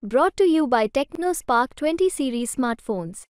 Brought to you by TechnoSpark 20 series smartphones.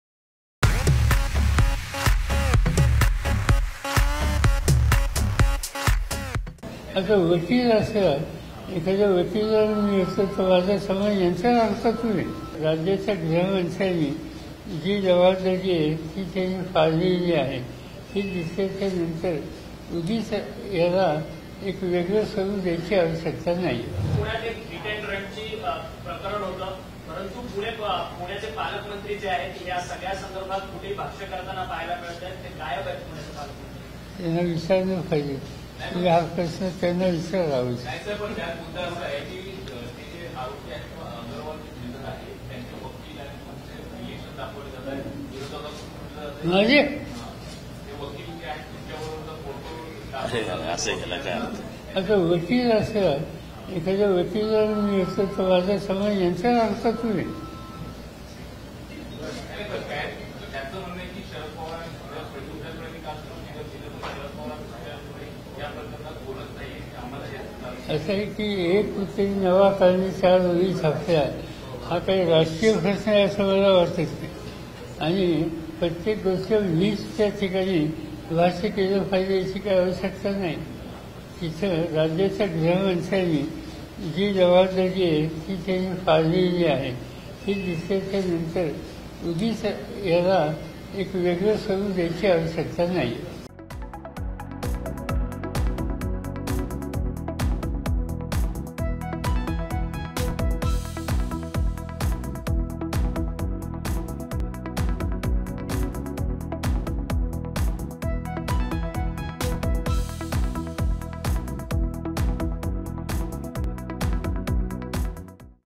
आता वकील असं एखाद्या वकिलांनी असं तर माझा समाज यांच्या अर्थातून आहे. राज्याच्या गृहमंत्र्यांनी जी जबाबदारी आहे ती त्यांनी पाळलेली आहे. ही दिसल्याच्या नंतर उगीच याला एक वेगळं स्वरूप द्यायची आवश्यकता नाही. पुण्यात एक हिट अँड रनची प्रकरण होतं, परंतु पुण्याचे पालकमंत्री जे आहेत या सगळ्या संदर्भात कुठे भाष्य करताना पाहायला मिळत आहेत. ते गायब आहेत पुण्याचे पालकमंत्री. त्यांना विचारलं पाहिजे. तुम्ही हा प्रश्न त्यांना विचारावा. पण त्यात मुद्दा असा आहे की ते जे आरोपी आहेत किंवा अग्रवाल जे आहे त्यांचे वकील आणि रिलेशन दाखवले जात आहेत. विरोधात म्हणजे ते वकील जे आहेत त्यांच्याबरोबर फोटो असं केलं काय आता वकील असं एखाद्या वकिलांनी असं तर माझा समाज यांच्या अर्थातून आहे. त्यांचं म्हणणं आहे की शरद पवार फडणवीसांनी काल शरद पवार या प्रकरणात बोलत नाही. आम्हाला असं आहे की एक कुठेतरी नवा काळनी 4 ओळी छापल्या हा काही राजकीय प्रश्न आहे असं मला वाटत नाही. आणि प्रत्येक गोष्ट 20च्या ठिकाणी भाष्य केलं पाहिजे याची काही आवश्यकता नाही. तिथं राज्याच्या गृहमंत्र्यांनी जी जबाबदारी आहे ती त्यांनी पाळलेली आहे. ही दिसल्याच्या नंतर उगीच याला एक वेगळं स्वरूप द्यायची आवश्यकता नाही.